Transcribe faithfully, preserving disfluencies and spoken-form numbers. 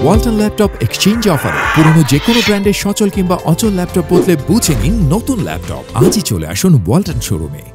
Walton laptop exchange অফারে পুরনো যে কোনো ব্র্যান্ডের সচল কিংবা অচল ল্যাপটপ বদলে বুঝে নিন নতুন ল্যাপটপ। আজই চলে আসুন ওয়ালটন শোরুমে।